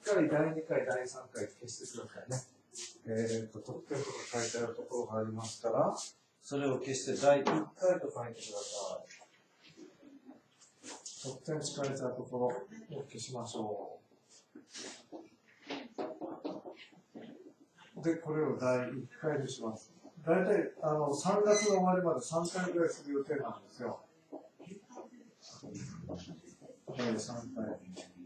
回、第2回、第3回消してくださいね。得点とか書いてあるところがありましたら、それを消して第1回と書いてください。得点書いてあるところを消しましょう。で、これを第1回にします。大体3月の終わりまで3回ぐらいする予定なんですよ。3回。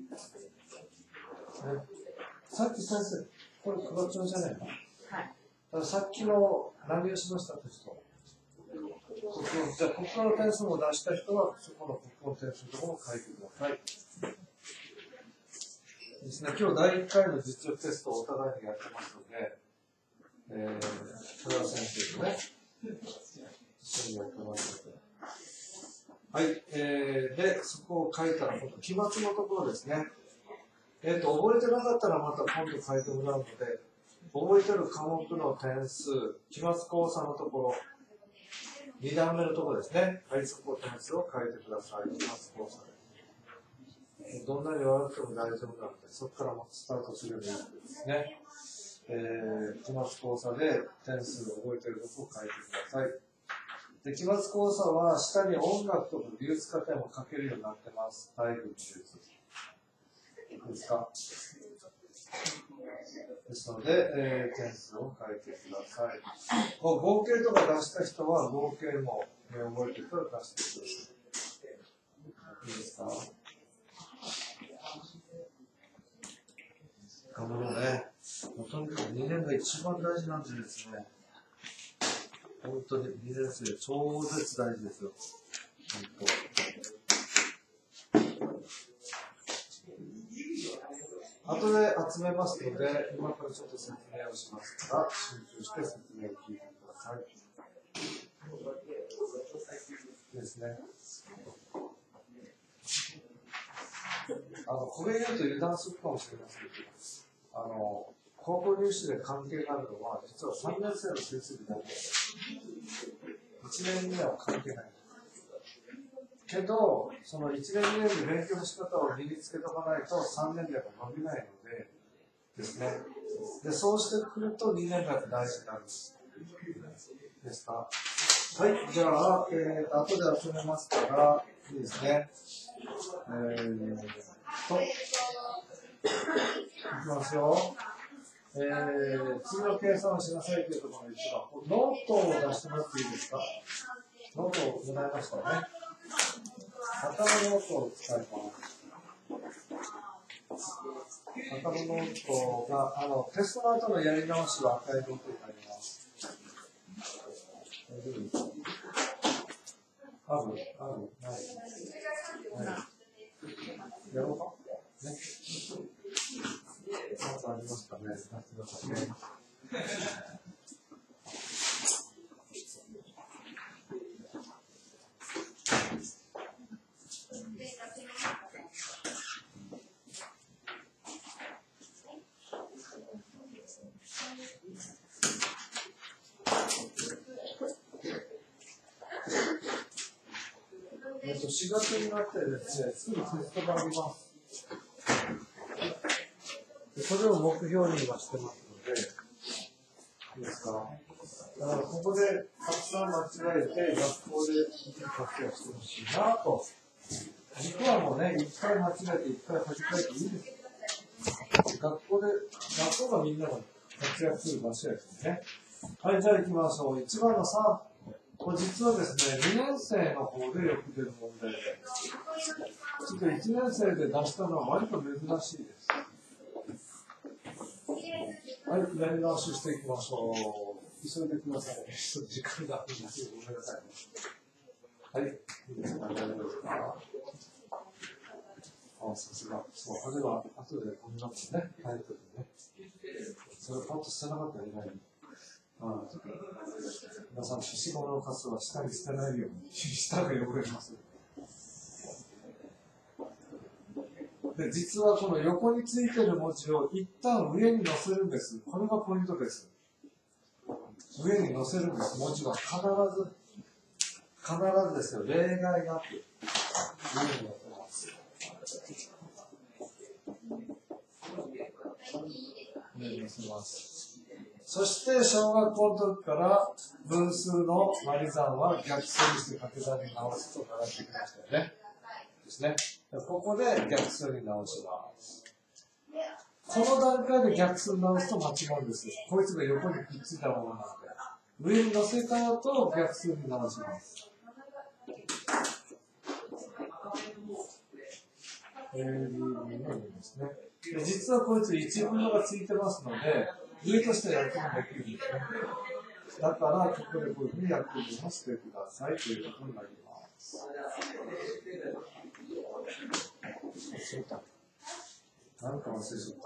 さっき先生、これ、黒帳じゃないか。はい。さっきの何をしましたテスト。じゃあ、国語の点数を出した人は、そこの国語の点数のところを書いてください。ですね、今日第1回の実力テストをお互いにやってますので、それは先生とね、一緒にやってますので。はい、で、そこを書いたら、期末のところですね。覚えてなかったらまた今度書いてもらうので、覚えてる科目の点数、期末考査のところ、2段目のところですね。はい、そこを点数を書いてください。期末考査で。どんなに悪くても大丈夫なので、そこからもスタートするようになってですね。期末考査で点数を覚えているところを書いてください。で、期末考査は下に音楽とか美術課程も書けるようになってます。体育美術。ですか。ですので、点数を書いてください。合計とか出した人は合計も覚えてから出してください。いいですか。頑張ろうね。とにかく2年が一番大事なんでですね。本当に2年生超絶大事ですよ。本当。後で集めますので、今からちょっと説明をしますから、集中して説明を聞いてください。ですね。これ言うと油断するかもしれませんけど、高校入試で関係があるのは、実は3年生の成績だけ。1年目は関係ない。けど、その1年2年で勉強の仕方を身につけておかないと3年では伸びないのでですね。で、そうしてくると2年が大事になるんです。ですか。はい、じゃあ、後で集めますから、いいですね。いきますよ。次の計算をしなさいというところの一番。ノートを出してもらっていいですか。ノートをもらいましたね。頭ノートを使います。頭ノートが、テストの後のやり直しは赤いノートになります。あるないやろうかね。まだありますかね。やってくださいね。4月になってですね、すぐテストがあります。でそれを目標に今してますので、いいですか。だからここでたくさん間違えて、学校で活躍してほしいなと。軸はもうね、1回間違えて1回はじかえていいです。学校がみんなが活躍する場所ですね。はい、じゃあ行きましょう。1番の3。これ実はですね、2年生の方でよく出る問題で、ちょっと1年生で出したのは割と珍しいです。はい、やり直ししていきましょう。急いでください。ちょっと時間があるんですよ。ごめんなさい。はい、いいですか。大丈夫ですか。さすが。そう、あれは後でこんなのね、タイトルね。それをパッと捨てなかったらいない。皆さん、消しゴムのカスは下に捨てないように、下が汚れます。で、実はこの横についている文字を一旦上に乗せるんです。これがポイントです。上に乗せるんです。文字は必ずですよ。例外なく上に乗せます。 上に乗せます。そして小学校の時から分数の割り算は逆数にして掛け算に直すと習ってきましたよね。ですね。ここで逆数に直します。この段階で逆数に直すと間違うんですよ。こいつが横にくっついたままなので。上に乗せた後逆数に直します。ですね。実はこいつ1分のがついてますので、上としてやってもできるんですね。だから、ここでこういうふうにやってみましてくださいということになります。なんか忘れちゃった。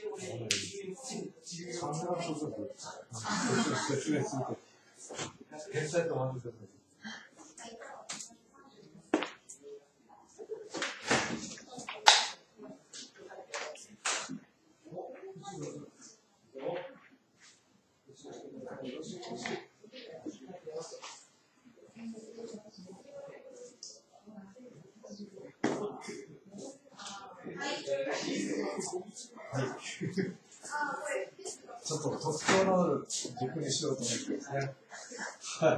説明すると。天才と満足です。ちょっと特徴のある軸にしようと思ってですね。はい。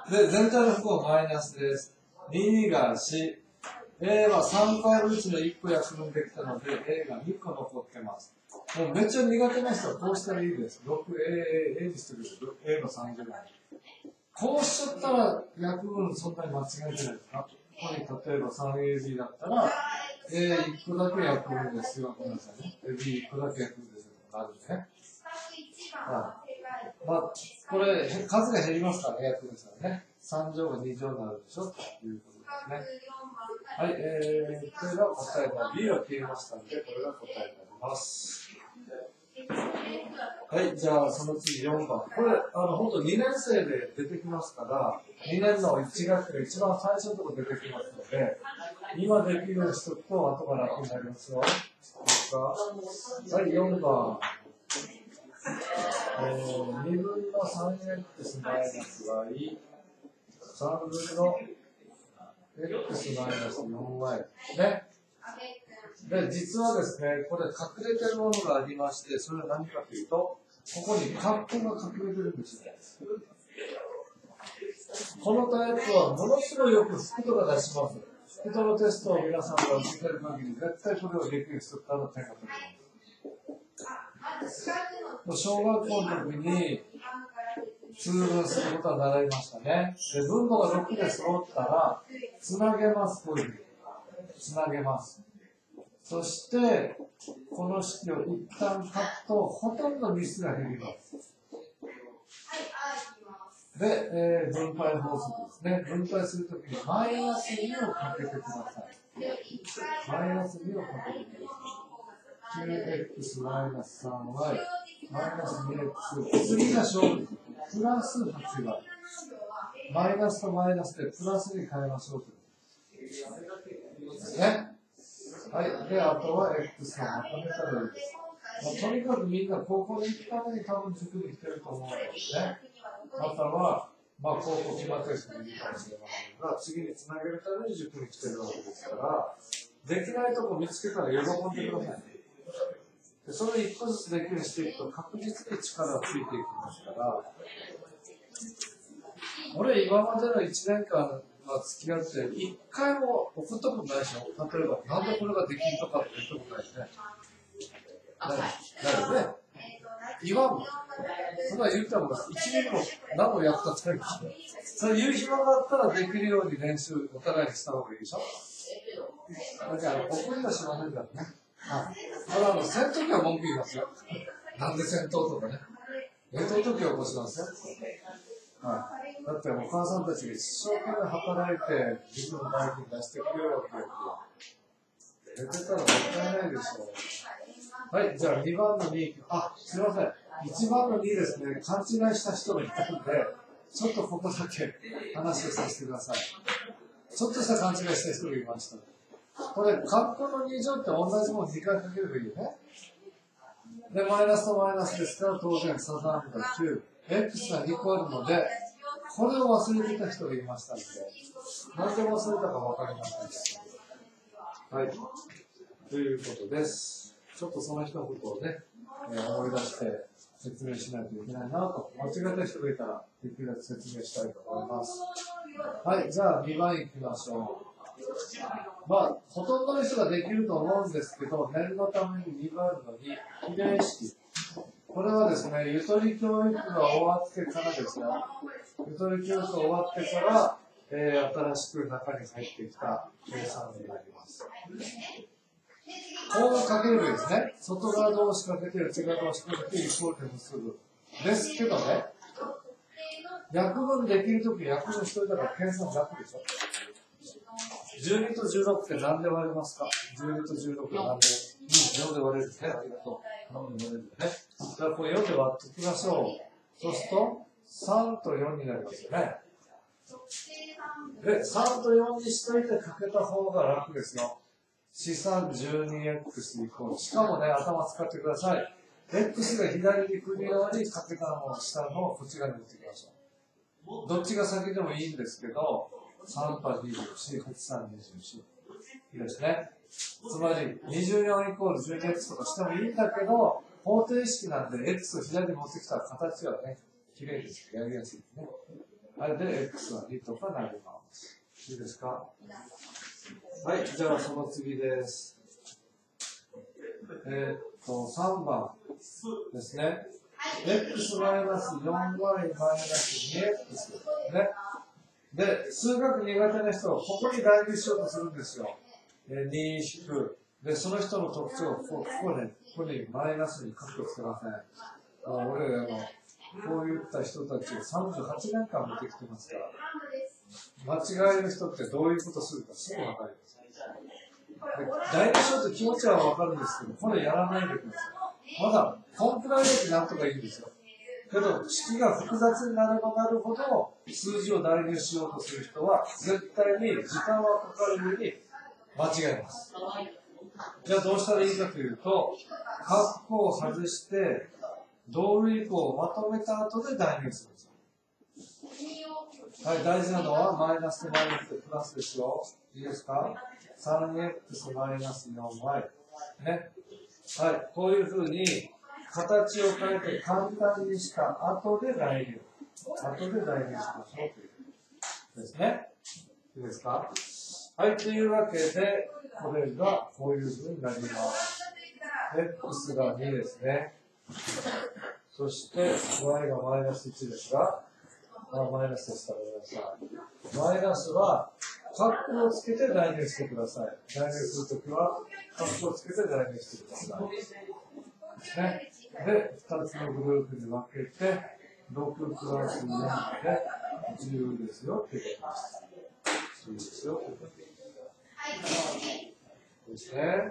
で、全体の負はマイナスです。2が4。A は3回のうちの1個約分できたので、A が2個残ってます。もうめっちゃ苦手な人はこうしたらいいです。6A にする A の3ぐらい。こうしちゃったら約分そんなに間違えてないですか？ここに例えば 3AB だったら、A1 個だけ約分ですよ。ごめんなさいね。B1 個だけ約分ですよ。なるんですね。はい。まあ、これ、数が減りますからね、約分ですからね。3乗が2乗になるでしょということですね。はい、これが答えが B が消えましたので、これが答えになります。はい、じゃあその次4番。これ、本当2年生で出てきますから、2年の1学期の一番最初のところ出てきますので、今できるようにしとくと後が楽になりますよ。いいですか？はい、4番。2分の 3x マイナス y、3分の x マイナス 4y。ね。で、実はですね、これ隠れてるものがありまして、それは何かというと、ここにカッコが隠れてるんですね。このタイプはものすごいよく福とか出します。福とのテストを皆さんが受けてる限り、絶対これをできる人からの点が取れます。小学校の時に通分することは習いましたね。で、分母が6で揃ったら、つなげます。こういうふうに。つなげます。そして、この式を一旦書くと、ほとんどミスが減ります。で、分配法則ですね。分配するときにマイナス2をかけてください。マイナス2をかけてください。9x マイナス 3y マイナス 2x 次が勝負プラス 8y マイナスとマイナスでプラスに変えましょうということですね。はい。で、あとは X をまとめたらいいです。まあ、とにかくみんな高校に行くために多分塾に来てると思うのでね。または、まあ、高校決まった人もいるかもしれませんが、次につなげるために塾に来てるわけですから、できないとこ見つけたら喜んでください。でそれを一個ずつできるようにしていくと確実に力がついていきますから、俺今までの1年間付き合って一回も怒ったことないでしょ。例えば、なんでこれができんとかって言ったことないですね。だよね。言わんもん。そんな言ったらも1年も何も役立たないですよ。それ言う暇があったらできるように練習お互いにした方がいいでしょ。だから怒りはしませんからね。はい。戦闘機は文句言いますよ。なんで戦闘とかね。冷凍時は起こしますよ。はい。だってお母さんたちが一生懸命働いて、自分の代金出してくれよって言って、出てたらもったいないでしょう。はい、じゃあ2番の2、すいません。1番の2ですね、勘違いした人がいたので、ちょっとここだけ話をさせてください。ちょっとした勘違いした人がいました。これ、括弧の2乗って同じもの2回かければいいよね。で、マイナスとマイナスですから当然サザンが9。X が2個あるので、これを忘れてた人がいましたので、なんで忘れたか分かりませんでした。はい。ということです。 ちょっとその人のことをね、思い出して説明しないといけないなと。間違えた人がいたら、できるだけ説明したいと思います。はい、じゃあ2番いきましょう。まあ、ほとんどの人ができると思うんですけど、念のために2番の2、比例式。これはですね、ゆとり教育が終わってからですよ。ゆとり教育が終わってから、新しく中に入ってきた計算になります。こうかけるですね。外側同士かけて、内側同士かけて、イコールで結ぶ。ですけどね、約分できるとき約分しといたら計算楽でしょ。12と16って何で割れますか？ 12 と16って何で4で割れるね。ありがとう。4で割れるね。だからこれ4で割っておきましょう。そうすると、3と4になりますよね。で、3と4にしといてかけた方が楽ですよ。資産 12x イコール。しかもね、頭使ってください。x が左に来るようにかけたのを下のをこっち側に持ってきましょう。どっちが先でもいいんですけど、3波24、8、3、24。いいですね。つまり、24イコール 12x とかしてもいいんだけど、方程式なんで x を左に持ってきたら形はね、綺麗です。やりやすいですね。あれで x は2とかなります。いいですか？はい、じゃあその次です。3番ですね。x マイナス 4y マイナス 2x ね。で、数学苦手な人はここに代入しようとするんですよ。2引く。で、その人の特徴をここにマイナスに書くとつけません。俺らのこういった人たちを38年間見てきてますから、間違える人ってどういうことするかすぐ分かります。代入しようと気持ちは分かるんですけど、これやらないでください。まだコンプライアンスなんとかいいんですよ。けど、式が複雑になればなるほど、数字を代入しようとする人は、絶対に時間はかかる上に間違えます。じゃあどうしたらいいかというと、括弧を外して、同類項をまとめた後で代入するんですよ。はい、大事なのは、マイナスとマイナスでプラスですよ。いいですか？ 3x マイナス 4y。ね。はい、こういうふうに、形を変えて簡単にした後で代入。後で代入しましょうということですね。いいですか？はい、というわけで、これがこういうふうになります。x が2ですね。そして、y がマイナス1ですが、マイナスでした。ごめんなさい。マイナスは、カッコをつけて代入してください。代入するときは、カッコをつけて代入してください。ね。で、2つのグループに分けて、6プラス4で10ですよって言います。10ですよって言います。ですね。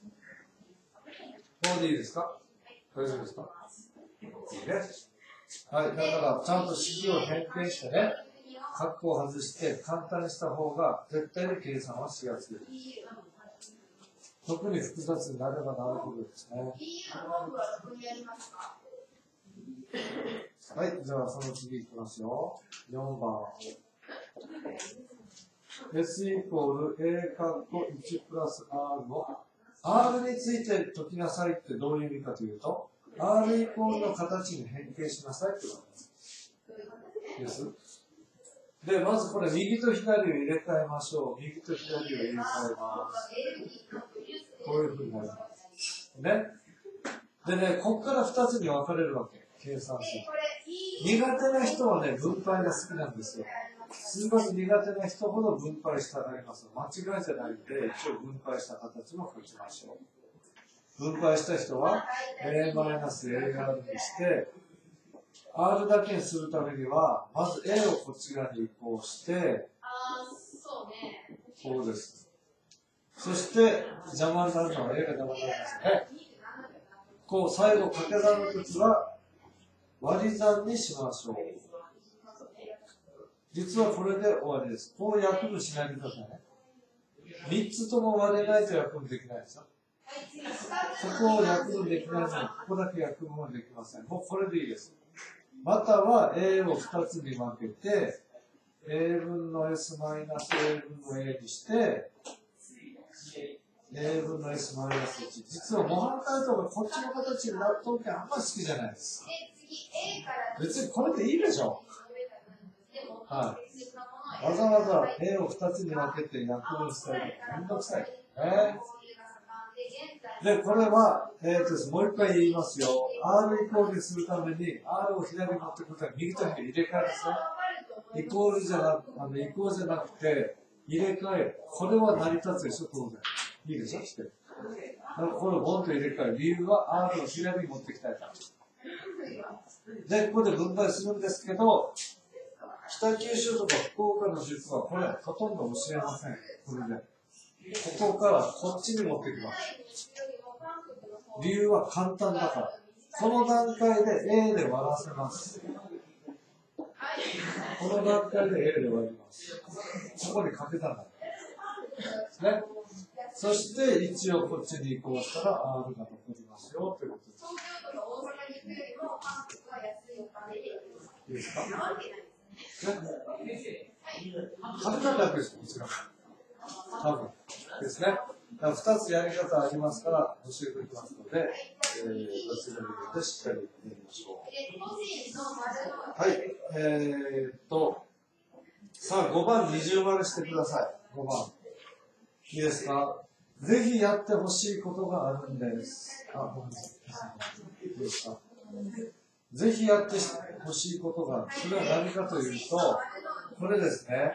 こうでいいですか？大丈夫ですか？いいね。はい、だからちゃんと式を変形してね、括弧を外して簡単にした方が絶対に計算はしやすい。特に複雑になればなるほどですね。はい、じゃあその次いきますよ。4番。S イコール A 括弧1プラス R の R について解きなさいってどういう意味かというと、R イコールの形に変形しなさいってことです。で、まずこれ右と左を入れ替えましょう。右と左を入れ替えます。こういうふうになります。ね。でね、ここから2つに分かれるわけ。計算式。苦手な人はね、分配が好きなんですよ。数学苦手な人ほど分配したがります。間違いじゃないんで、一応分配した形も書きましょう。分配した人は A-AR にして、R だけにするためには、まず A をこっち側に移行して、こうです。そして、邪魔になるのは A が邪魔になりますね。こう、最後、掛け算の時は、割り算にしましょう。実はこれで終わりです。こう約分しないでくださいね。3つとも割れないと約分できないですよ。ここを約分できないのに、ここだけ約分はできません。もうこれでいいです。または A を2つに分けて、A 分の S マイナス A 分の A にして、 A 分の S マイナス1。実は模範解答がこっちの形になるときあんまり好きじゃないです。別にこれでいいでしょ。はい。わざわざ A を2つに分けて約分したりめんどくさい。で、これは、もう一回言いますよ。R イコールにするために R を左に持ってくるときは右と左入れ替えですね。イコールじゃなくて、入れ替え。これは成り立つでしょ、当然。いいでしょ、して。だからこれをボンと入れ替える理由は R を左に持ってきたいから。で、ここで分配するんですけど、北九州とか福岡の術はこれほとんど教えません。これで。ここからこっちに持ってきます。理由は簡単だから。この段階で A で割らせます。この段階で A で割ります。ここにかけたんだ。ね。そして一応こっちに移行したら R が残りますよということです。いいですか？簡単だけですよ、こちら。多分ですね。2つやり方ありますから教えておきますので、どちらに入れてしっかりやりましょう。はい。さあ5番二重丸してください。5番。いいですか？ぜひやってほしいことがあるんです。ごめんなさい。いいですか？ぜひやってほしいことがある。それは何かというと、これですね。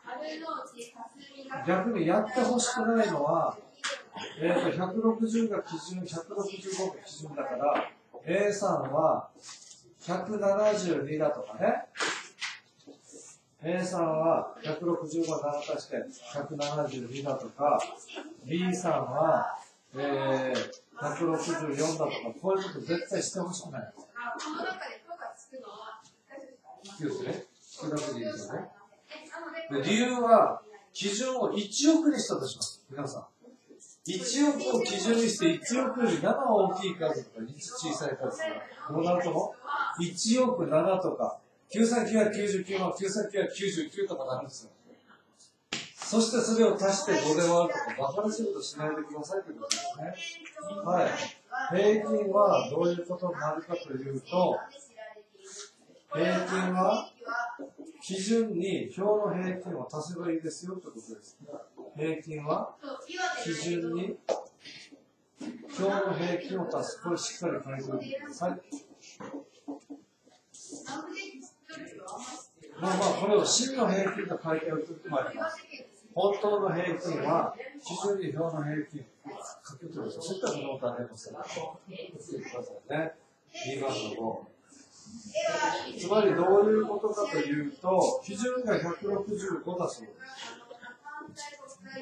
逆にやってほしくないのは、160が基準、165が基準だから、A さんは172だとかね。A さんは165が7足して172だとか、B さんは、164だとか、こういうこと絶対してほしくない。ですね。少なくていいですよね。で、理由は、基準を1億にしたとします。皆さん。1億を基準にして、1億より7は大きい数とか、1小さい数とか、どうなるとも ?1 億7とか、93999万93999とかなるんですよ。そしてそれを足して5で割るとか、馬鹿にすることしないでくださいということですね。はい。平均はどういうことになるかというと、平均は基準に表の平均を足せばいいですよということです。平均は基準に表の平均を足す。これしっかり書いておいてください。これを真の平均と書いておくともあります。本当の平均は基準に表の平均書けておいてください。そういったものをありますから。ね。2番の5。つまりどういうことかというと、基準が165だそうです。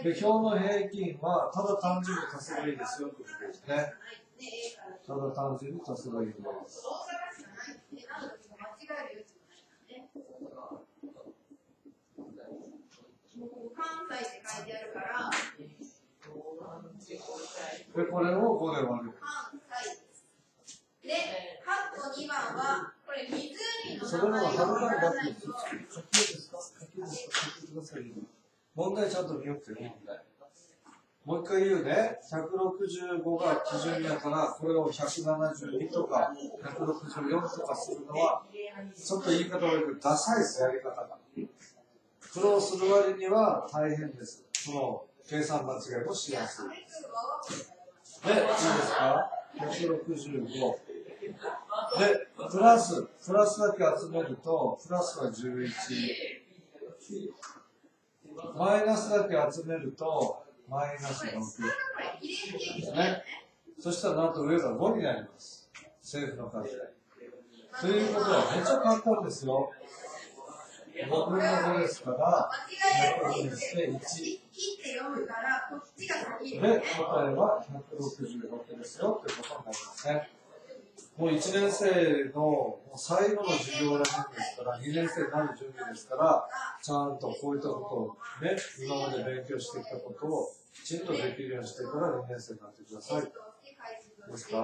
で、表の平均はただ単純に足せばいいですよということですね。ただ単純に足せばいいです。で、これを5で割る。 で、カッコ2番は、これ湖のそれははるかにだって書きですか？書きください。問題ちゃんと見よくてね。もう一回言うね。165が基準だから、これを172とか164とかするのは、ちょっと言い方悪いけど、ダサいです、やり方が。それをする割には大変です。その計算間違いもしやすいです。で、いいですか？165。で、プラスだけ集めると、プラスは11。マイナスだけ集めると、マイナス6。ですね。そしたらなんと上が5になります。政府の数で。ということは、めっちゃ簡単ですよ。5分の5ですから、100分して1。で、答えは166ですよということになりますね。もう1年生の最後の授業らしいんですから、2年生になる準備ですから、ちゃんとこういったことをね、今まで勉強してきたことをきちんとできるようにしてから2年生になってください。ですか？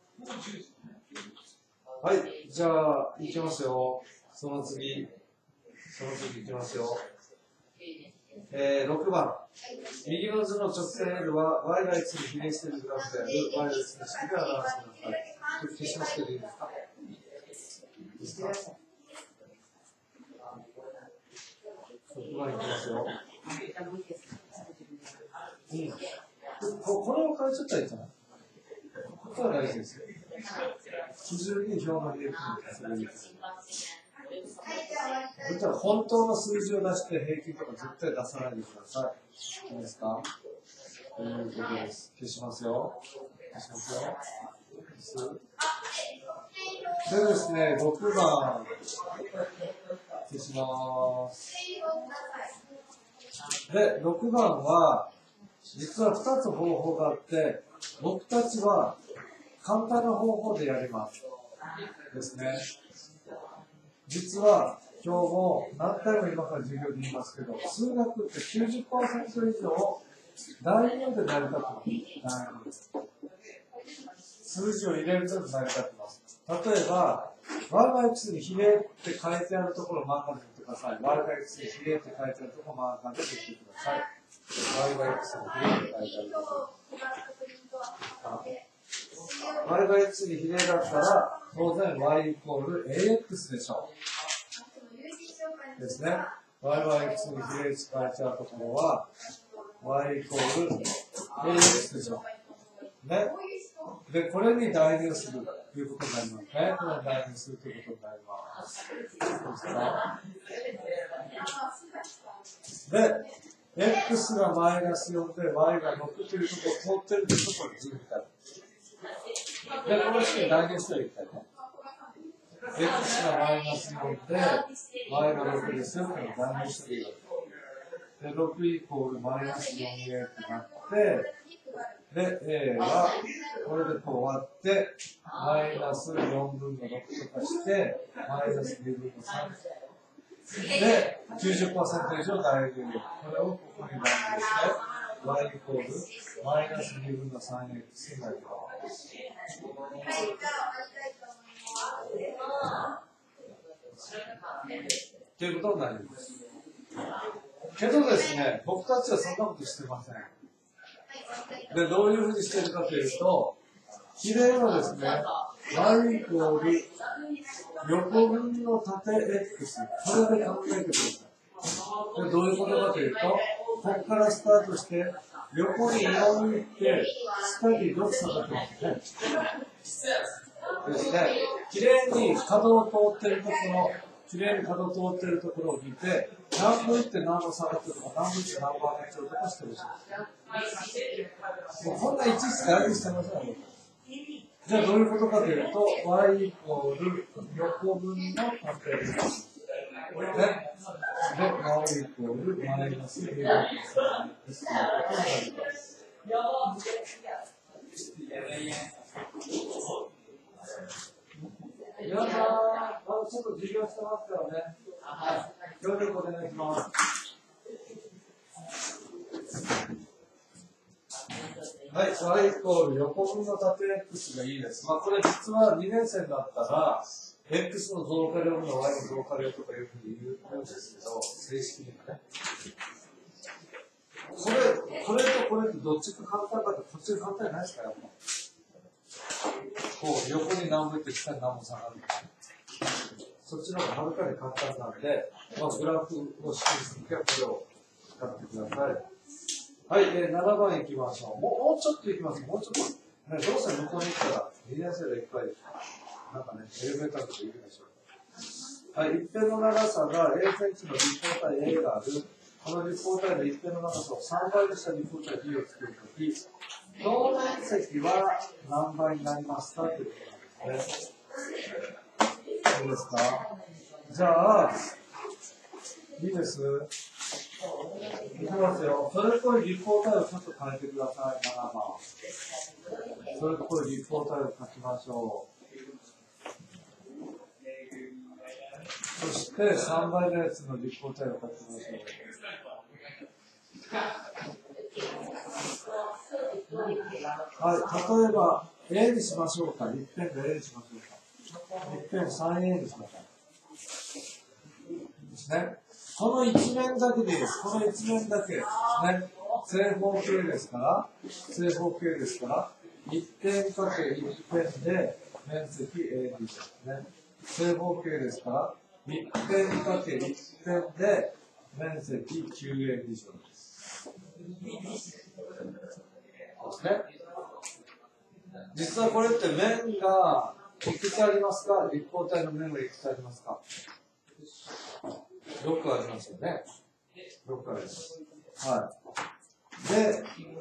はい、じゃあ、いきますよ。その次いきますよ。 6番。右の図の直線 L は y が x に比例しているグラフである y が x の式で表してください。消しますけどいいですか？いいですか？6番いきますよ。これを変えちゃったらいいんじゃない？ここは大事ですよ。基準に表の平均をする。じゃあ本当の数字を出して平均とか絶対出さないでください。いいですか？ということです。消しますよ。消しますよ。でですね、6番消します。で、6番は実は2つ方法があって、僕たちは簡単な方法でやります。ですね。実は今日も何回も今から授業で言いますけど、数学って 90% 以上代入で成り立ってます。数字を入れると成り立ってます。例えば、y が x に比例って書いてあるところを真ん中に振ってください。y が x に比例って書いてあるところを真ん中に振ってください。y が x に比例って書いてあるところ。y が x に比例だったら、当然 y イコール ax でしょう。ですね。y が x に比例って書いてあるところは、y イコール ax でしょう。ね。で、これに代入するということになりますね。これに代入するということになります。で、x がマイナス4で y が6というところを通っているというところに準備たい。で、この式に代入していきたいね。x がマイナス4で y が6ですよっていうのを代入していく。で、6イコールマイナス 4a ってなって、で、A は、これでこう割って、マイナス4分の6とかして、マイナス2分の3。で、90% 以上代入。これをここに代入して、y イコールマイナス2分の 3x になります。ということになります。けどですね、僕たちはそんなことしてません。で、どういうふうにしているかというと、比例はですね、y イコール横分の縦 x、これで考えてください。で、どういうことかというと、ここからスタートして、横に4に行って、下に6下がってますね。ですね、きれいに角を通っているところ、きれいに角を通っているところを見て、何分いって何度下がってるとか、何分いって何番上げちゃうとかしてほしいです。もうこんないちいち大事してませんよ。じゃあどういうことかというと、y イコール横分の縦 x。で、y イコールマイナス2分の3です。皆さん、ちょっと授業してますからね。協力お願いします。はい、y イコール横分の縦 x がいいです。まあ、これ実は2年生だったら、x の増加量の y の増加量とかいうふうに言うんですけど、正式にはね。これとこれってどっちが簡単かって、こっちが簡単じゃないですか、やっぱ。こう、横に何もいって下に何も下がる。そっちの方がはるかに簡単なんで、まあ、グラフを識するときはこれを使ってください。はい、7番行きましょう。もうちょっと行きます。もうちょっと。ね、どうせ向こうに行ったら、2年生がいっぱい、なんかね、エレベーターとかいるでしょう。はい、一辺の長さが A センチの立方体 A がある。この立方体の一辺の長さを3倍にした立方体 B を作るとき、表面積は何倍になりますかということなんですね。いいですか？じゃあ、いいです。いきますよ。それっぽい立方体をちょっと変えてください、7番。それっぽい立方体を書きましょう。そして3倍のやつの立方体を書きましょう。はい、例えば A にしましょうか。一辺で A にしましょうか。一辺 3A にしましょう。ですね。 この一面だけでいいです。この一面だけ。ね。正方形ですから、1点かけ1点で面積 AB ですね。正方形ですから、1点かけ1点で面積 9AB です。そうですね。実はこれって面がいくつありますか？立方体の面はいくつありますか？6ありますよね。6あります。はい。で、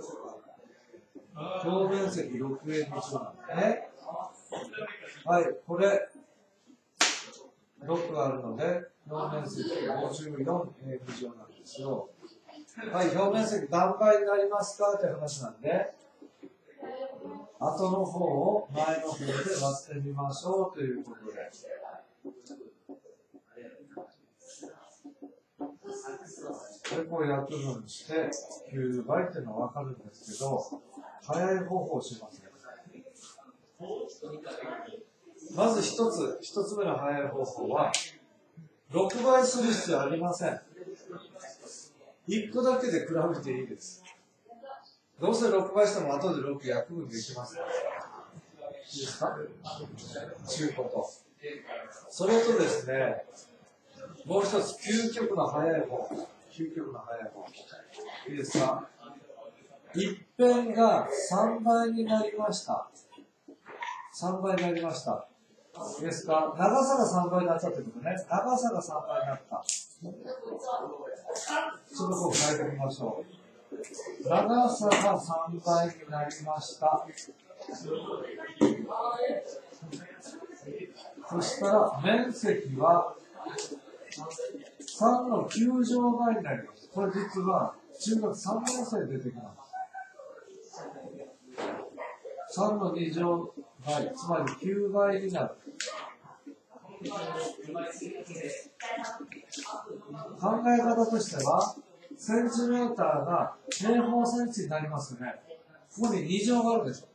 表面積 6A なんですね。はい、これ、6あるので、表面積 54A なんですよ。はい、表面積何倍になりますかって話なんで、後の方を前の方で割ってみましょうということで。で、こう約分して9倍っていうのは分かるんですけど、早い方法をしますね。まず一つ目の早い方法は、6倍する必要ありません。1個だけで比べていいです。どうせ6倍しても後で6約分できますから。いいですか？中古と。それとですね、もう一つ、究極の早い方。いいですか？一辺が3倍になりました。3倍になりました。いいですか？長さが3倍になったということね。長さが3倍になった。ちょっとこう変えてみましょう。長さが3倍になりました。そしたら、面積は3の9乗倍になります。これ実は中学3年生で出てきます。3の2乗倍、つまり9倍になる。考え方としては、センチメーターが平方センチになりますよね。ここに2乗があるでしょ。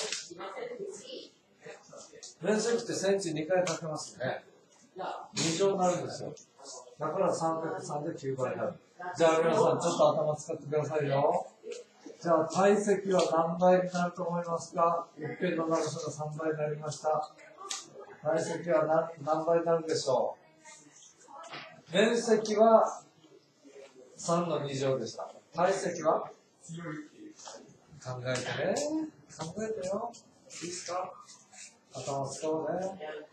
面積ってセンチ2回かけますよね。2乗になるんですよ。だから 3×3 で9倍になる。じゃあ皆さん、ちょっと頭使ってくださいよ。じゃあ体積は何倍になると思いますか？一辺の長さが3倍になりました。体積は 何倍になるでしょう？面積は3の2乗でした。体積は？考えてね。考えてよ。いいですか？頭使おうね。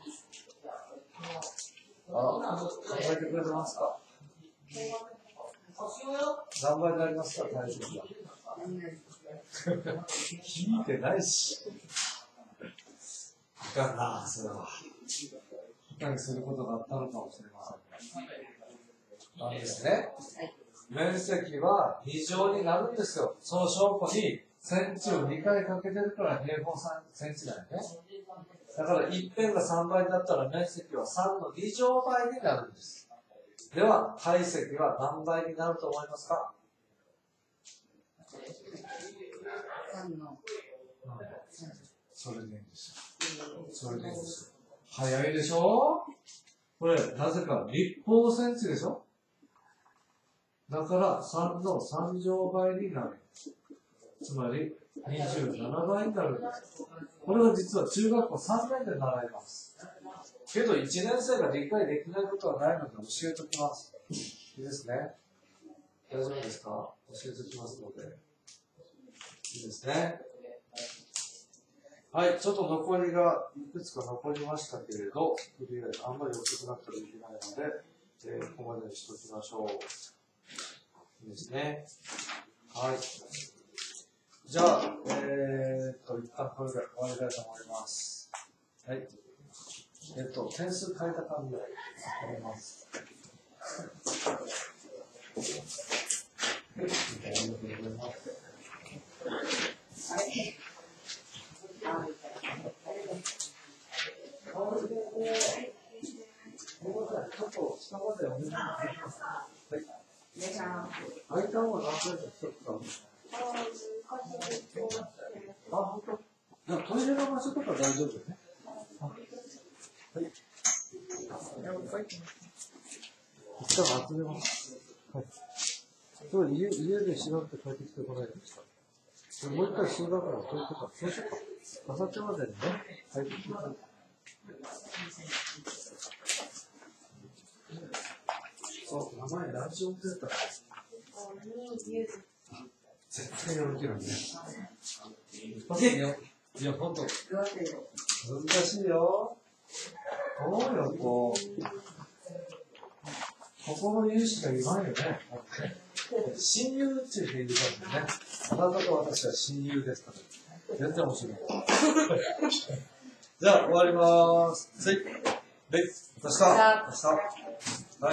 考えてくれてますか？何倍になりますか？体積は。聞いてないし。いかんな、それは。理解することがあったのかもしれません。なんですね。面積は2乗になるんですよ。その証拠に、センチを2回かけてるから平方センチだよね。だから一辺が3倍だったら面積は3の2乗倍になるんです。では、体積は何倍になると思いますか？それでいいんですよ。それでいいんですよ。早いでしょ？これ、なぜか立方センチでしょ？だから3の3乗倍になる。つまり27倍になるんです。これは実は中学校3年で習います。けど1年生が理解できないことはないので教えておきます。いいですね。大丈夫ですか？教えておきますので。いいですね。はい、ちょっと残りがいくつか残りましたけれど、とりあえずあんまり遅くなったらいけないので、ここまでにしておきましょう。いいですね。はい。じゃあ、一旦これで終わりたいと思います。はい。点数変えた感じでやります。ありがとうございます。はい。ちょっと下までお願いします。はい。間は何回かちょっと。あ、本当。トイレの場所とか大丈夫ね。はい。一旦集めます。 そう家で調べて帰ってきてこないでした。もう一回数学のこういうことそうしようか。あさってまでにね、帰ってきて。そう、名前ラジオって言ったら。絶対やるけどね。いや、ほんと。難しいよ。そうよ、ここの言うしか言わんよね。親友って言うからね。あなたと私は親友ですから。全然面白い。じゃあ、終わります。はい。はい。明日。はい。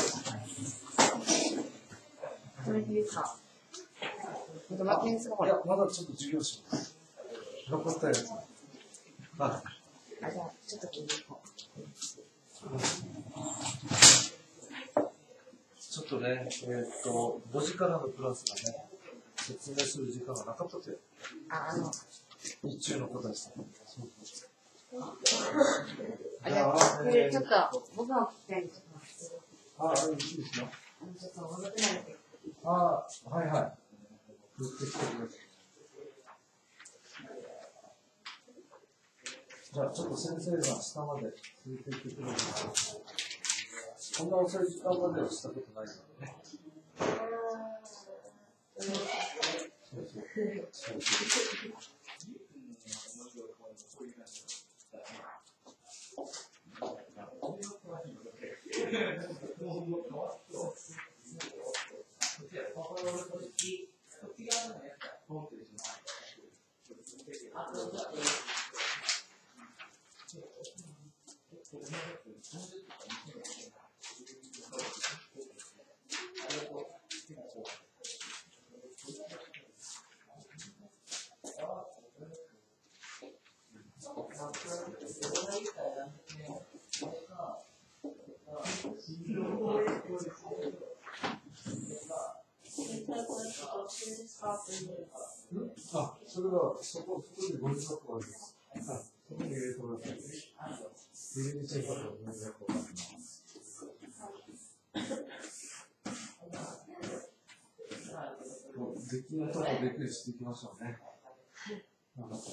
これでいいか。 いや、まだちょっと授業します。残ったやつ。はい。 あ、じゃあ、ちょっと聞いていこう。 ちょっとね、5時からのクラスがね、説明する時間がなかったという。日中のことですね。 じゃあ、これちょっと、僕も聞きたいんです。 あ、いいですよ。 ちょっと戻ってないですよ。 はいはい。言ってきてください。じゃあ、ちょっと先生が下までついていってくれる。こんな遅い時間まではしたことないからね。それはそこでゴミ箱があります。そこに入れてもらって、入り口にゴミ箱があります。できるとこできるしていきましょうね。なんかね。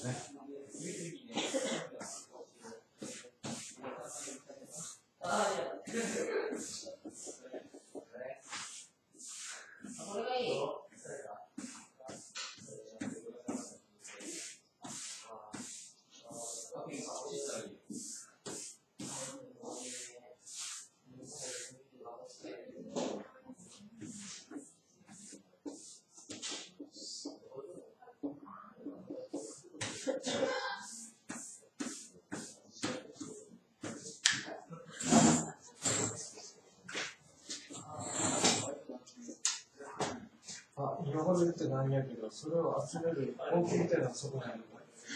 これがいいよ。 今まで言ってないんやけど、それを集める大きいみたいなのはそこにある。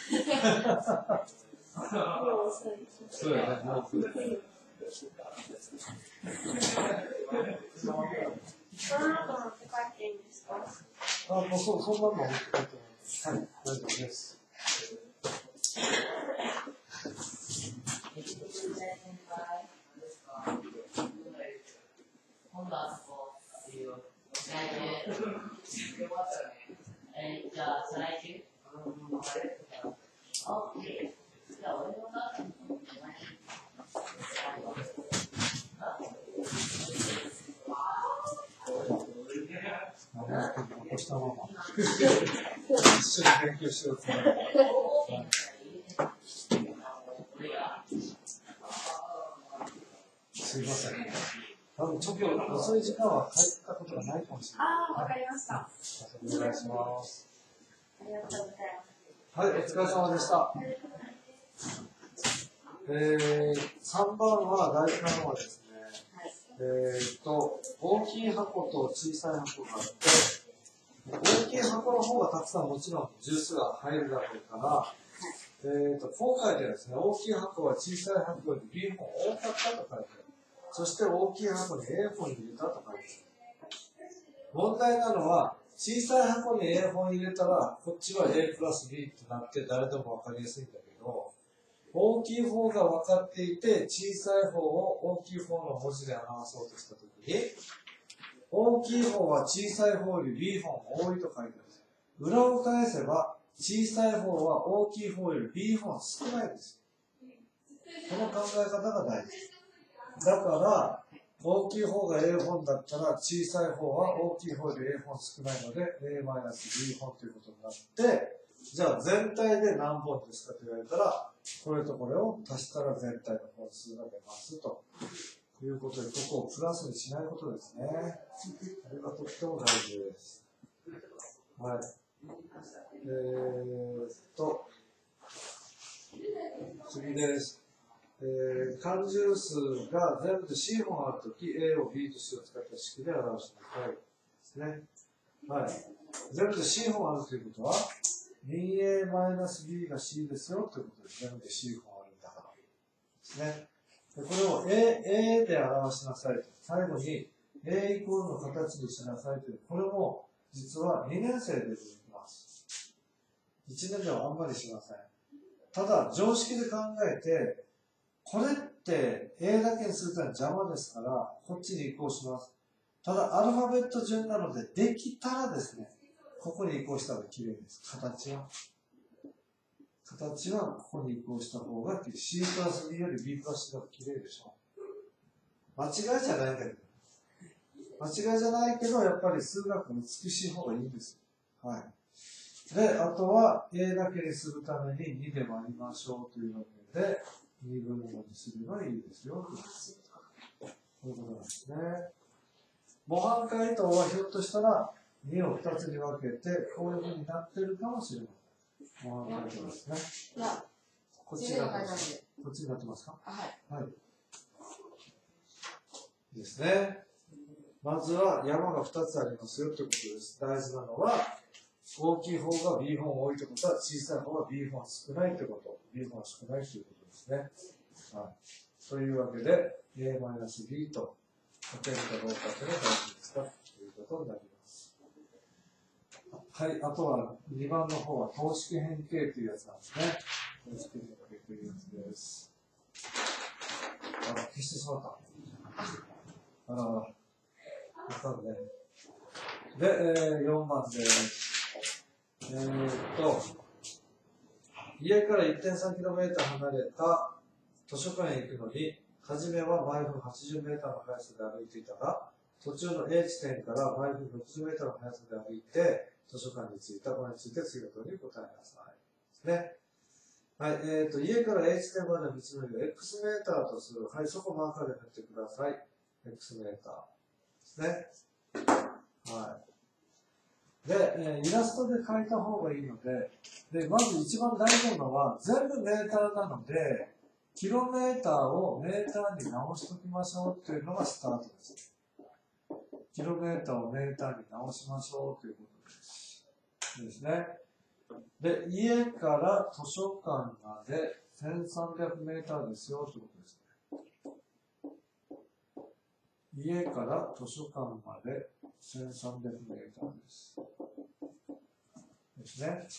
そうやね、もう。もうそんなの持って帰ってます。はい、大丈夫です。 じゃあ、再来週じゃあ、俺もな。 落としたまま。一緒に勉強しようと思って。すいません。多分ちょっと遅い時間は帰ったことがないかもしれない。 わかりました。 お願いします。 ありがとうございます。 はい、お疲れ様でした。3番は大事なのはですね、大きい箱と小さい箱があって、大きい箱の方がたくさんもちろんジュースが入るだろうから、今回ではですね、大きい箱は小さい箱より B 本多かったと書いてある。そして大きい箱に A 本入れたと書いてある。問題なのは、小さい箱に A 本入れたら、こっちは A プラス B ってなって誰でも分かりやすいんだけど、大きい方が分かっていて、小さい方を大きい方の文字で表そうとしたときに、 大きい方は小さい方より B 本多いと書いてあるんです。裏を返せば、小さい方は大きい方より B 本少ないんです。この考え方が大事です。だから、大きい方が A 本だったら、小さい方は大きい方より A 本少ないので、A-B 本ということになって、じゃあ全体で何本ですかと言われたら、これとこれを足したら全体の本数が出ますということで、ここをプラスにしないことですね。これがとっても大事です。はい。次です。漢数数が全部で C 本あるとき、A を B と C を使った式で表してください。ですね。はい。全部で C 本あるということは、2A-B が C ですよということです。全部で C 本あるんだから。ですね。でこれを A で表しなさいと。最後に A イコールの形にしなさいという。これも実は2年生で出てきます。1年ではあんまりしません。ただ、常識で考えて、これって A だけにすると邪魔ですから、こっちに移行します。ただ、アルファベット順なので、できたらですね、ここに移行した方が綺麗です。形はここに移行した方が綺麗。C プラス B より B プラス C が綺麗でしょ。間違いじゃないんだけど。間違いじゃないけど、やっぱり数学美しい方がいいんです。はい。で、あとは A だけにするために2で割りましょうというわけで、2分のにすればいいですよ。こういうことなんですね。模範解答はひょっとしたら2を2つに分けて、こういうふうになってるかもしれません。模範解答ですね。こっちになってます。こっちになってますか？はい。はい。ですね。まずは山が2つありますよということです。大事なのは、大きい方が B 本多いということは、小さい方が B 本少ないということ。B 本少ないということですね。はい。というわけで、A-B と書けるかどうかというのが大事ですかということになります。はい。あとは2番の方は等式変形というやつなんですね。等式変形というやつです。消してしまった。わかるね。で、4番です。家から 1.3km 離れた図書館へ行くのに、初めは毎分 80m の速さで歩いていたが、途中の A 地点から毎分 60m の速さで歩いて、図書館に着いた。これについて次の通り答えなさい。ですね。はい。家から A 地点までの道のりを X メーターとする。はい。そこマーカーで塗ってください。X メーター。ですね。はい。で、イラストで描いた方がいいので、まず一番大事なのは、全部メーターなので、キロメーターをメーターに直しときましょうというのがスタートです。キロメーターをメーターに直しましょうということです。ですね。で、家から図書館まで1300メーターですよということですね。家から図書館まで1300メーターです。ですね。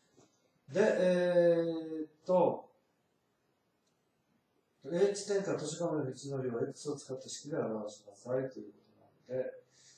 で、A 地点から図書館までの道のりを X を使った式で表しなさいということなの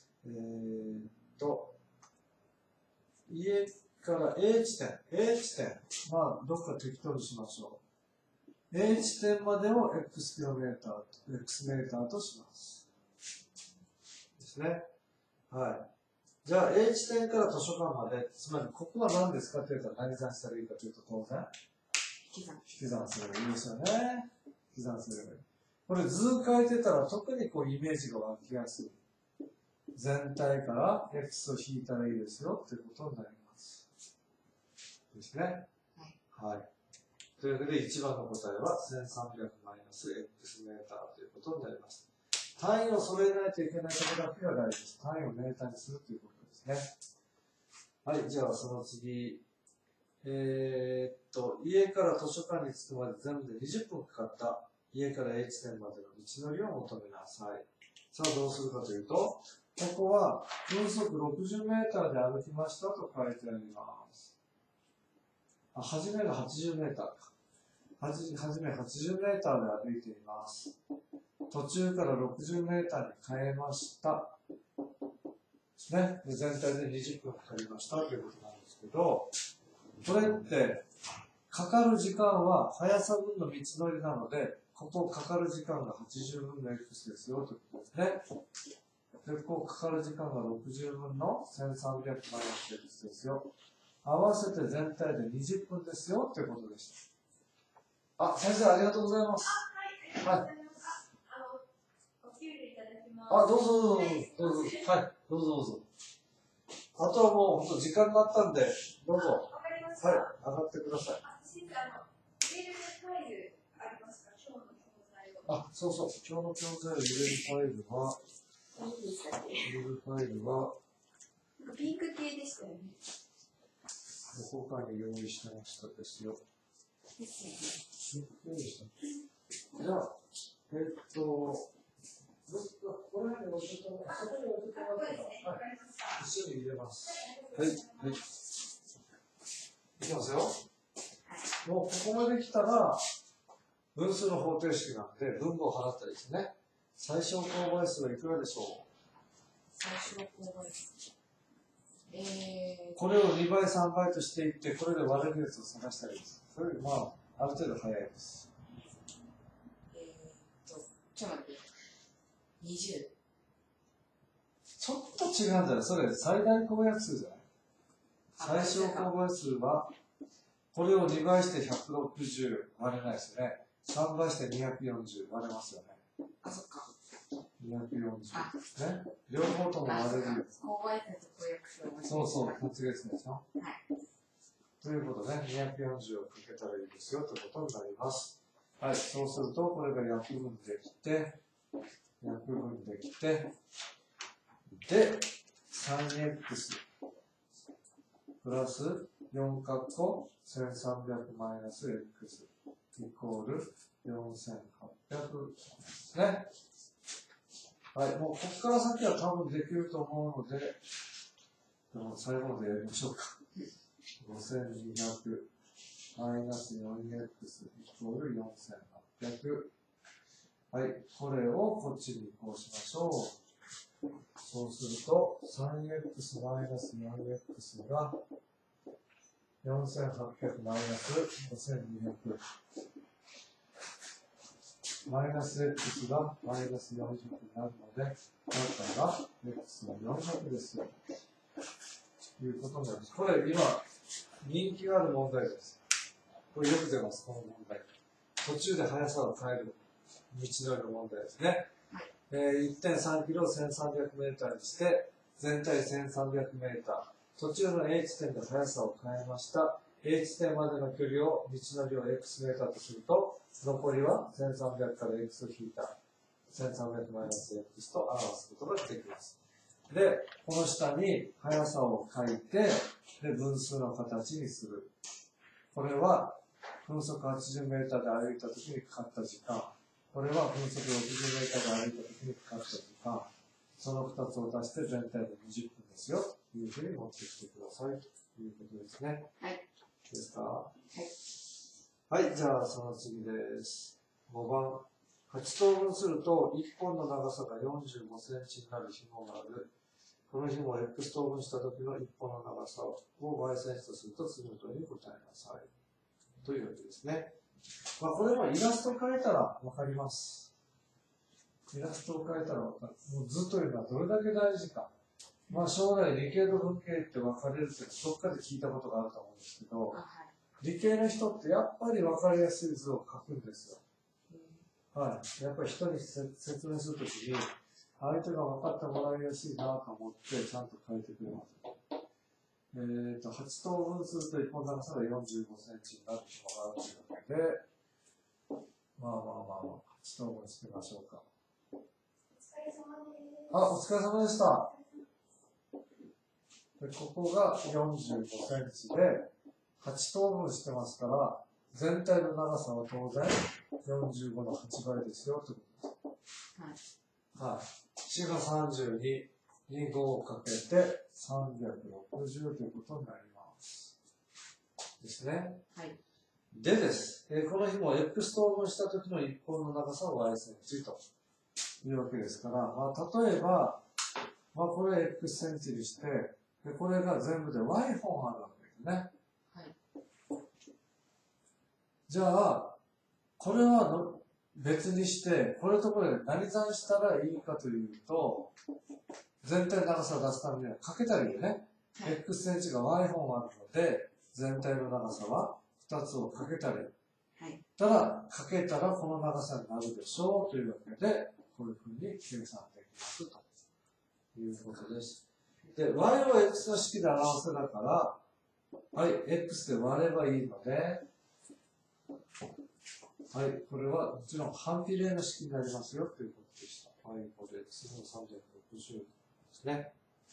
で、家から A 地点、まあ、どっか適当にしましょう。A 地点までを X キロメーター、X メーターとします。ですね。はい。じゃあ A 地点から図書館まで、つまりここは何ですかというと何算したらいいかというと当然、引き算すればいいですよね。引き算すればいい。これ図書いてたら特にこうイメージが湧きやすい。全体から X を引いたらいいですよということになります。ですね。はい。というわけで1番の答えは 1300-X メーターということになります。単位を揃えないといけないことだけが大事です。単位をメーターにするということですね。はい、じゃあその次。家から図書館に着くまで全部で20分かかった家から A 地点までの道のりを求めなさい。さあどうするかというと、ここは分速60メーターで歩きましたと書いてあります。初めが80メーターか。初め80メーターで歩いています。途中から60メーターに変えました。 ね。で全体で20分かかりましたということなんですけど、これって、かかる時間は速さ分の道のりなので、ここかかる時間が80分の x ですよということですね。で、ここかかる時間が60分の1300マイナス x ですよ。合わせて全体で20分ですよということでした。あ、先生ありがとうございます。はい。 お給料いただきます。 あ、どうぞどうぞ、どうぞ。はい、どうぞどうぞ。あとはもう本当時間があったんで、どうぞ。 わかりました。 はい、上がってください。 先生、メールファイルありますか？今日の教材を。 あ、そうそう。今日の教材を入れるファイルは、 ピンク系でしたよね。 どこかに用意してましたですよ。ピンク系でした。じゃあ、これに置いてと、そこに置いてもらったら、はい、一緒に入れます。はい、はい。いきますよ。もうここまで来たら、分数の方程式なんで、分母を払ったりですね。最小公倍数はいくらでしょう？ 最小公倍数。 これを2倍、3倍としていって、これで割れるやつを探したらいいです。それより、まあ、ある程度早いです。 ちょっと待って。20。 ちょっと違うんじゃない？それ、最大公約数じゃない？最小公倍数は、これを2倍して160割れないですよね。3倍して240割れますよね。 あ、そっか。 240。ね。両方とも割れる。 公倍数と公約数を割れる。 そうそう、発月でしょ。 はい。 ということで、240をかけたらいいですよということになります。はい、そうすると、これが約分できて、で、3x プラス4カッコ1300マイナス x イコール4800ね。はい、もうここから先は多分できると思うので、でも最後までやりましょうか。5200マイナス 4x イコール4800。はい、これをこっちに移行しましょう。そうすると、3x マイナス 4x が4800マイナス5200。マイナス x がマイナス400になるので、中が x の400ですよ。ということになります。これ今、人気がある問題です。これよく出ます、この問題。途中で速さを変える道のりの問題ですね。1.3 キロを1300メーターにして、全体1300メーター。途中の A 地点で速さを変えました。A 地点までの距離を、道のりを x メーターとすると、残りは1300から x を引いた1300マイナス x と表すことができます。で、この下に速さを書いて、で、分数の形にする。これは、分速80メーターで歩いたときにかかった時間。これは分速60メーターで歩いたときにかかった時間。その2つを足して全体で20分ですよ。というふうに持ってきてください。ということですね。 はい。 ですか？はい。はい、じゃあその次です。5番。8等分すると1本の長さが45センチになる紐がある。この紐を x 等分した時の1本の長さを y センチとすると次の通りに答えなさい。というわけですね。まあ、これはイラストを描いたらわかります。イラストを描いたらわかる。もう図というのはどれだけ大事か。まあ、将来理系と文系って分かれるってどっかで聞いたことがあると思うんですけど、理系の人ってやっぱり分かりやすい図を描くんですよ。はい。やっぱり人に説明するときに、相手が分かってもらいやすいなと思ってちゃんと書いてくれます。8等分すると1本長さが45センチになる紐があるというわけで、まあ、8等分してみましょうか。 お疲れ様です。 あ、お疲れ様でした。でここが45センチで、8等分してますから、全体の長さは当然45の8倍ですよということです。はい。はい。4が32に5をかけて360ということになります。ですね。 はい。 でです。この紐を x 等分した時の1本の長さは y センチというわけですから、まあ、例えば、 まあ、これ X センチにして、でこれが全部で Y 本あるわけですね。 はい。 じゃあ、これは別にして、これとこれで何算したらいいかというと、全体の長さを出すためにはかけたらいいよね。 はい、 X センチが Y 本あるので、全体の長さは2つをかけたらいい。 はい。 ただ、かけたらこの長さになるでしょうというわけで、こういうふうに計算できますということです。で、y を x の式で表せだから、はい、x で割ればいいので、はい、これはもちろん反比例の式になりますよということでした。y イコール x の360ですね。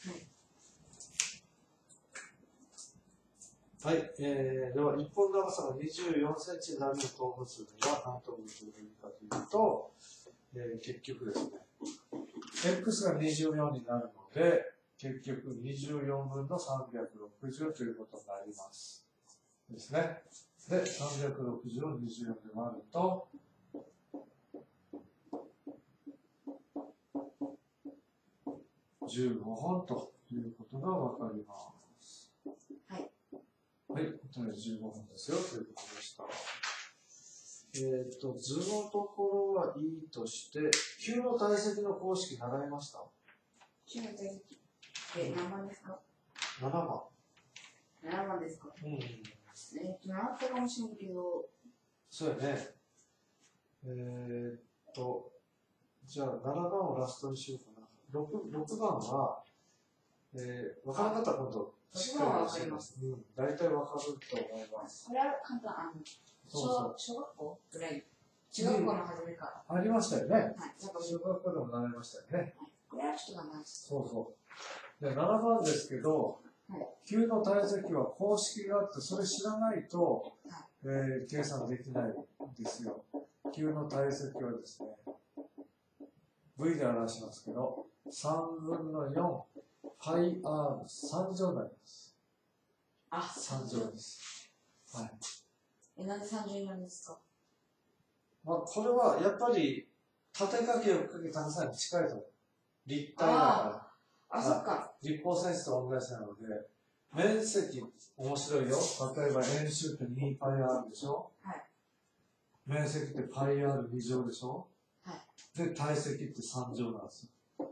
はい、では、一本長さが24センチになる等分数には何等分するかというと、結局ですね、x が24になるので、結局24分の360ということになります。ですね。で、360を24で割ると、15本ということがわかります。 はい。 はい、答え15本ですよということでした。図のところはいいとして、9の体積の公式習いました？ 9の体積って何番ですか？ 7 番。 7番ですか？ うん。 習ったかもしれんけど。 そうやね。じゃあ7番をラストにしようかな。6番は、分からなかったら今度、 6番は分かります。 うん、大体分かると思います。 これは簡単、小学校ぐらい、中学校の初めから。 ありましたよね。 はい。 中学校でも習いましたよね。 はい。これはちょっと長いです。 そうそう。で、7番ですけど、はい、9の体積は公式があって、それ知らないと、はい、計算できないんですよ。9の体積はですね、V で表しますけど、3分の4、πr3 乗になります。 あ、 3乗です。はい。 なんで3乗になるんですか？ まあ、これはやっぱり、縦かけ横かけ高さに近いと思う。立体だから。 あ、そっか。 立方センチと同じなので、面積、面白いよ。例えば円周って 2πr でしょ？はい。面積って πr2 乗でしょ？はい。で、体積って3乗なんですよ。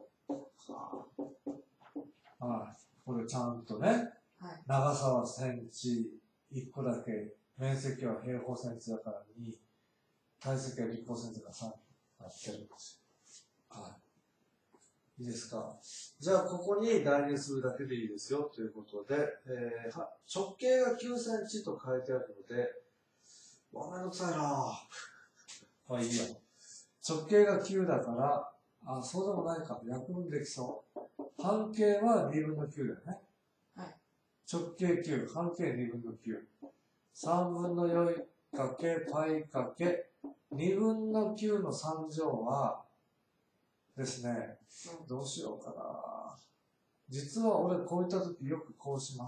はい。これちゃんとね、はい、長さはセンチ1個だけ、面積は平方センチだから2、体積は立方センチが3になってるんですよ。はい。いいですか。じゃあ、ここに代入するだけでいいですよということで、直径が9センチと書いてあるので、めんどくさいなぁ。まあいいや。直径が9だから、あ、そうでもないか。約分できそう。半径は2分の9だよね。はい。直径9、半径2分の9。3分の4かけ π かけ2分の9の3乗は、ですね、どうしようかな。実は俺こういった時よくこうします。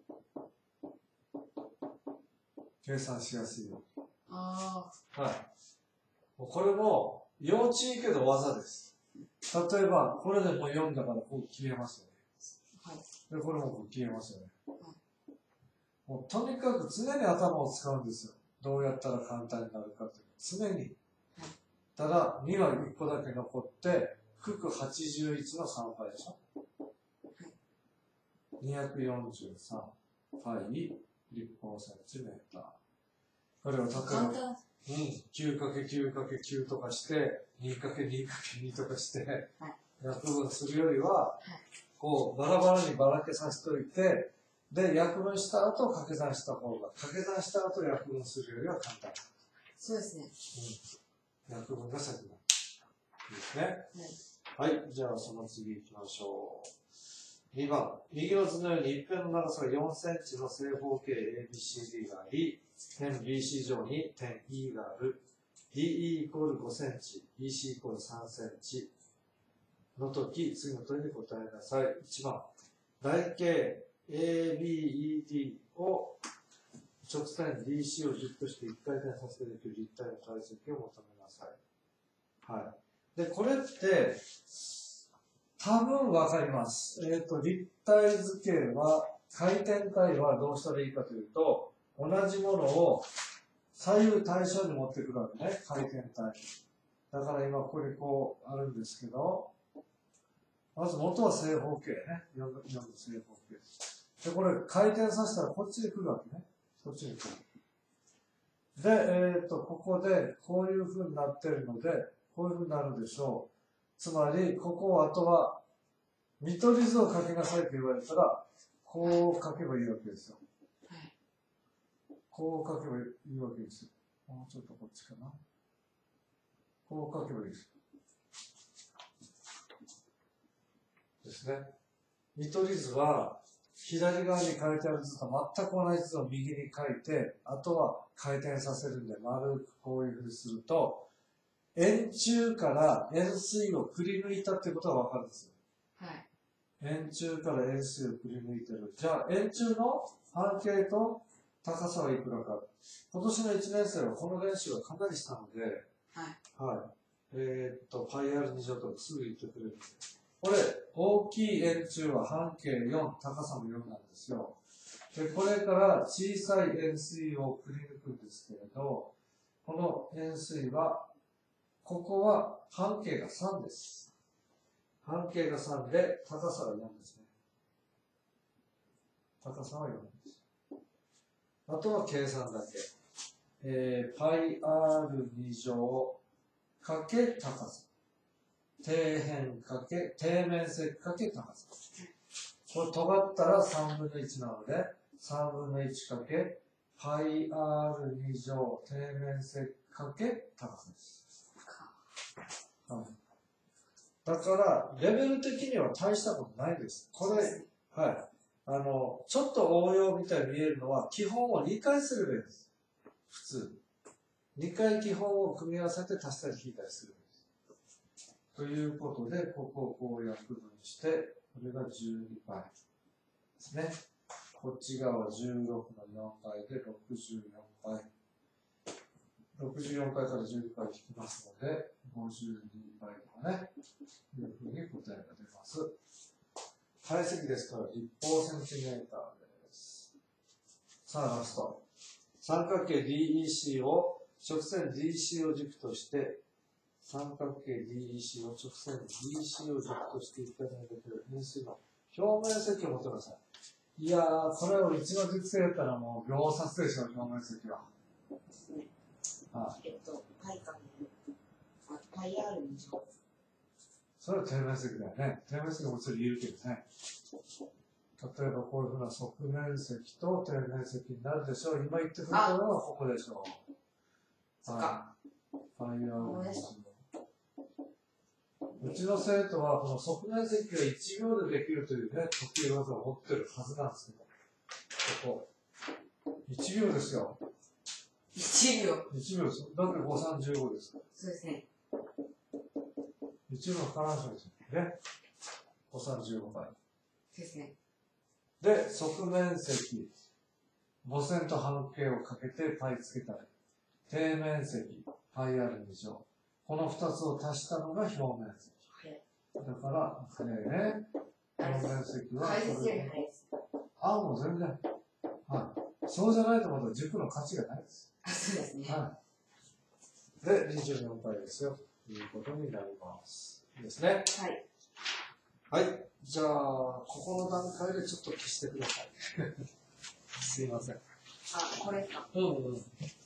計算しやすいよ。ああ。はい。これも幼稚いけど技です。例えば、これでもう4だからこう消えますよね。はい。で、これもこう消えますよね。はい。もうとにかく常に頭を使うんですよ。どうやったら簡単になるかという。常に。ただ、2は1個だけ残って、九九81の3倍でしょ。243パイ立方センチメーター。これを例えば、9×9×9 とかして、2×2×2 とかして、約分するよりは、こう、バラバラにばらけさせておいて、で、約分した後、掛け算した方が、掛け算した後、約分するよりは簡単。 そうですね。 約分が先になる。いいですね。はい。じゃあ、その次行きましょう。2番。右の図のように一辺の長さが4センチの正方形 ABCD があり、点 BC 上に点 E がある。DE イコール5センチ、BC イコール3センチの時、次の問いに答えなさい。1番。台形 ABED を直線 DC を軸として1回転させてできる立体の体積を求めなさい。はい。で、これって、 多分わかります。立体図形は、回転体はどうしたらいいかというと、同じものを左右対称に持ってくるわけね、回転体。だから今ここにこうあるんですけど、まず元は正方形ね。4の正方形。で、これ回転させたらこっちに来るわけね。こっちに来る。で、ここでこういう風になってるので、こういう風になるでしょう。つまり、ここをあとは、見取り図を書きなさいと言われたら、こう書けばいいわけですよ。こう書けばいいわけですよ。もうちょっとこっちかな。こう書けばいいです。ですね。見取り図は、左側に書いてある図と全く同じ図を右に書いて、あとは回転させるんで、丸くこういうふうにすると、円柱から円錐をくり抜いたってことがわかるんですよ。 はい。 円柱から円錐をくり抜いてる。じゃあ、円柱の半径と高さはいくらか。今年の1年生はこの練習はかなりしたので、 はい。 はい。パイ R2 乗とかすぐ言ってくれるんで。これ、大きい円柱は半径4、高さも4なんですよ。で、これから小さい円錐をくり抜くんですけれど、この円錐は、ここは半径が3です。半径が3で、高さが4ですね。高さは4です。あとは計算だけ。パイ R2 乗かけ高さ。底辺かけ、底面積かけ高さ。これ尖ったら3分の1なので、3分の1かけ、パイ R2 乗底面積かけ高さです。はい、だから、レベル的には大したことないです。これ、はい。ちょっと応用みたいに見えるのは、基本を2回すればいいです。普通。2回基本を組み合わせて足したり引いたりするんです。ということで、ここをこう約分して、これが12倍ですね。こっち側は16の4倍で64倍。64回から12回引きますので、52倍とかね、いうふうに答えが出ます。体積ですから、立方センチメーターです。さあ、ラスト。三角形 DEC を直線 DC を軸として、三角形 DEC を直線 DC を軸としていただいている変数の表面積を持ってください。いやー、これを一の軸線やったらもう秒殺でしょ、表面積は。 パイ R にしよう。 それは底面積だよね。底面積ももちろん言えるけどね。例えばこういうふうな側面積と底面積になるでしょう。今言ってくれたのはここでしょう。 そっか。 パイ R にしよう。うちの生徒はこの側面積が1秒でできるというね、得意技を持ってるはずなんですけど。ここ。1秒ですよ。 1秒。 1秒ですよ。だって5、3、15ですから。 そうですね。 1秒かからんしですよね。5、3、15倍。 ですね。 で、側面積。母線と半径をかけてパイつけたり。底面積。パイ R2 乗。この2つを足したのが表面積。だから、表面積は。 解説より早いです。 もう全然。はい。そうじゃないとまた軸の価値がないです。 そうですね。 はい。で、24回ですよ。ということになります。いいですね。 はい。 はい。じゃあ、ここの段階でちょっと消してください。すいません。 これか。 うん。